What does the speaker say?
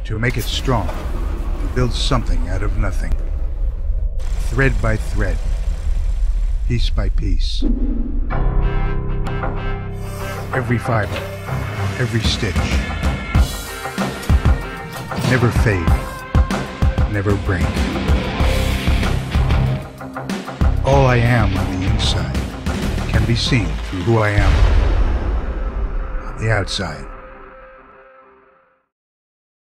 To make it strong, you build something out of nothing. Thread by thread, piece by piece. Every fiber, every stitch. Never fade, never break. All I am on the inside can be seen through who I am on the outside.